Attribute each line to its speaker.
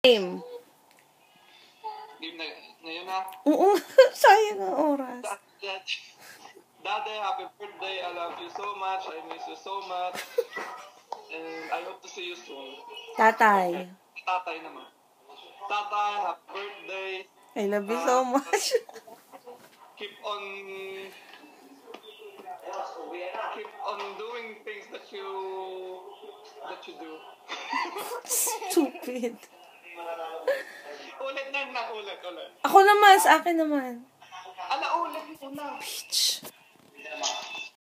Speaker 1: Game.
Speaker 2: Game na, ngayon na.
Speaker 1: Oo, sayang ang oras.
Speaker 2: Daddy, happy birthday. I love you so much. I miss you so much. And I hope to see you soon.
Speaker 1: Tatay.
Speaker 2: Okay. Tatay naman. Tatay, happy birthday.
Speaker 1: I love you so much.
Speaker 2: Keep on doing things that you do.
Speaker 1: Stupid.
Speaker 2: Ulit.
Speaker 1: Ako naman, sa akin naman.
Speaker 2: Ulit mo na.
Speaker 1: Bitch.